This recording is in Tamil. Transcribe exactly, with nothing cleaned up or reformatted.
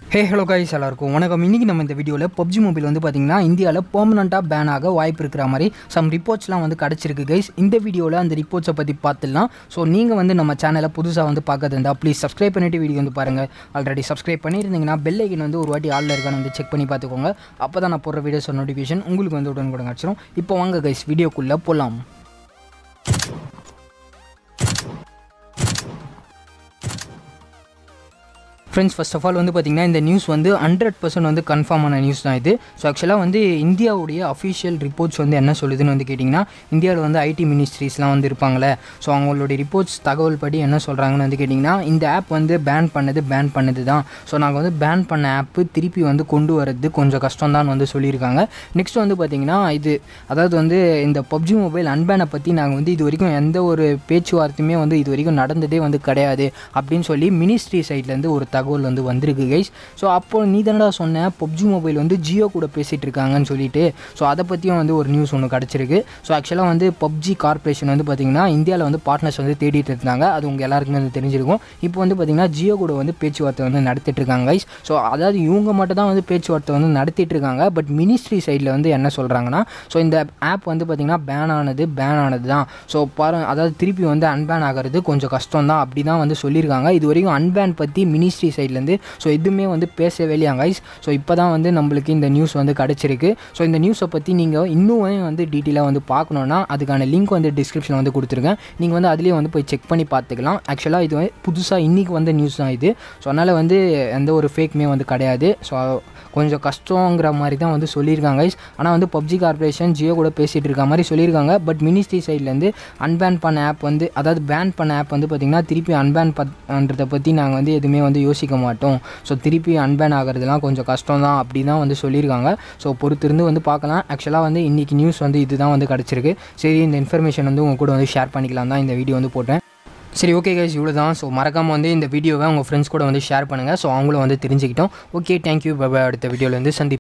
Hey hello guys எல்லாருக்கும் வணக்கம். இன்னைக்கு நம்ம இந்த வீடியோல Pubg Mobile வந்து பாத்தீங்கன்னா இந்தியால பெர்மனன்ட்டா பேன் ஆக வாய்ப்பு இருக்கிற மாதிரி some ரிப்போர்ட்ஸ்லாம் வந்து கிடைச்சிருக்கு guys. இந்த வீடியோல அந்த ரிப்போர்ட்ஸை பத்தி பார்த்துடலாம். சோ நீங்க வந்து நம்ம சேனலை புதுசா வந்து பார்க்கறது இருந்தா ப்ளீஸ் Subscribe பண்ணிட்டு வீடியோ வந்து பாருங்க. ஆல்ரெடி Subscribe பண்ணிருந்தீங்கன்னா பெல் ஐகான் வந்து ஒரு வாட்டி ஆல்ல இருக்கான்னு வந்து செக் பண்ணி பார்த்துக்கோங்க. அப்பதான் நான் போடுற வீடியோஸ் நோட்டிஃபிகேஷன் உங்களுக்கு வந்து உடனுக்குடன் கிடைச்சிரும். இப்போ வாங்க guys வீடியோக்குள்ள போலாம். Friends, first of all வந்து பாத்தீங்கன்னா இந்த நியூஸ் வந்து one hundred percent வந்து கன்ஃபார்ம் ஆன நியூஸ் தான் இது. ஸோ ஆக்சுவலாக வந்து இந்தியாவுடைய அஃபிஷியல் ரிப்போர்ட்ஸ் வந்து என்ன சொல்லுதுன்னு வந்து கேட்டிங்கன்னா இந்தியாவில் வந்து ஐடி மினிஸ்ட்ரிஸ்லாம் வந்து இருப்பாங்களே. ஸோ அவங்களுடைய ரிப்போர்ட்ஸ் தகவல் படி என்ன சொல்கிறாங்கன்னு வந்து கேட்டிங்கன்னா இந்த ஆப் வந்து பேன் பண்ணது பேன் பண்ணது தான். ஸோ நாங்கள் வந்து பேன் பண்ண ஆப்பு திருப்பி வந்து கொண்டு வரது கொஞ்சம் கஷ்டம் தான் வந்து சொல்லியிருக்காங்க. நெக்ஸ்ட் வந்து பார்த்திங்கன்னா இது அதாவது வந்து இந்த Pubg மொபைல் அன்பேனை பற்றி நாங்கள் வந்து இது வரைக்கும் எந்த ஒரு பேச்சுவார்த்தையுமே வந்து இது வரைக்கும் நடந்ததே வந்து கிடையாது அப்படின்னு சொல்லி மினிஸ்ட்ரி சைட்லேருந்து ஒரு தகவல் வந்து வந்திருக்கு கைஸ். ஸோ அப்போ நீ தானடா சொன்ன Pubg மொபைல் வந்து ஜியோ கூட பேசிகிட்டு இருக்காங்கன்னு சொல்லிட்டு ஸோ அதை பற்றியும் வந்து ஒரு நியூஸ் ஒன்று கிடச்சிருக்கு. ஸோ ஆக்சுவலாக வந்து Pubg கார்பரேஷன் வந்து பார்த்திங்கன்னா இந்தியாவில் வந்து பார்ட்னர்ஸ் வந்து தேடிட்டு இருந்தாங்க. அது உங்கள் எல்லாருக்குமே வந்து தெரிஞ்சிருக்கும். இப்போ வந்து பார்த்திங்கன்னா ஜியோ கூட வந்து பேச்சுவார்த்தை வந்து நடத்திட்டு இருக்காங்க கைஸ். ஸோ அதாவது இவங்க மட்டும் தான் வந்து பேச்சுவார்த்தை வந்து நடத்திட்டு இருக்காங்க. பட் மினிஸ்ட்ரி சைடில் வந்து என்ன சொல்கிறாங்கன்னா ஸோ இந்த ஆப் வந்து பார்த்திங்கன்னா பேன் ஆனது பேன் ஆனது தான். ஸோ பாரு அதாவது திருப்பி வந்து அன்பேன் ஆகிறது கொஞ்சம் கஷ்டம் தான் அப்படி தான் வந்து சொல்லியிருக்காங்க. இது வரைக்கும் அன்பேன் பற்றி மினிஸ்ட்ரி சைட்லேருந்து ஸோ எதுவுமே வந்து பேசவே இல்லையா கைஸ். ஸோ இப்போ தான் வந்து நம்மளுக்கு இந்த நியூஸ் வந்து கிடச்சிருக்கு. ஸோ இந்த நியூஸை பற்றி நீங்கள் இன்னும் வந்து டீட்டெயிலாக வந்து பார்க்கணுன்னா அதுக்கான லிங்க் வந்து டிஸ்கிரிப்ஷனில் வந்து கொடுத்துருக்கேன். நீங்கள் வந்து அதுலேயே வந்து போய் செக் பண்ணி பார்த்துக்கலாம். ஆக்சுவலாக இது வந்து புதுசாக இன்றைக்கி வந்த நியூஸ் தான் இது. ஸோ அதனால் வந்து எந்த ஒரு ஃபேக்குமே வந்து கிடையாது. ஸோ கொஞ்சம் கஷ்டங்கிற மாதிரி தான் வந்து சொல்லியிருக்காங்க கைஸ். ஆனால் வந்து Pubg கார்பரேஷன் ஜியோ கூட பேசிகிட்டு இருக்க மாதிரி சொல்லியிருக்காங்க. பட் மினிஸ்ட்ரி சைட்லேருந்து அன்பேன் பண்ண ஆப் வந்து அதாவது பேன் பண்ண ஆப் வந்து பார்த்திங்கன்னா திருப்பி அன்பேன் பண்ணுறதை பற்றி நாங்கள் வந்து எதுவுமே வந்து யோசிக்க மாட்டோம். ஸோ திருப்பி அன்பேன் ஆகிறதுலாம் கொஞ்சம் கஷ்டம் தான் அப்படி தான் வந்து சொல்லியிருக்காங்க. ஸோ பொறுத்திருந்து வந்து பார்க்கலாம். ஆக்சுவலாக வந்து இன்றைக்கி நியூஸ் வந்து இது தான் வந்து கிடச்சிருக்கு. சரி இந்த இன்ஃபர்மேஷன் வந்து உங்கள் கூட வந்து ஷேர் பண்ணிக்கலாம் தான் இந்த வீடியோ வந்து போட்டேன். சரி ஓகே கைஸ் இவ்வளோ தான். ஸோ மறக்காமல் வந்து இந்த வீடியோவை உங்கள் ஃப்ரெண்ட்ஸ் கூட வந்து ஷேர் பண்ணுங்கள். ஸோ அவங்களும் வந்து தெரிஞ்சுக்கிட்டோம். Okay thank you bye bye. அடுத்த வீடியோவில் வந்து சந்தி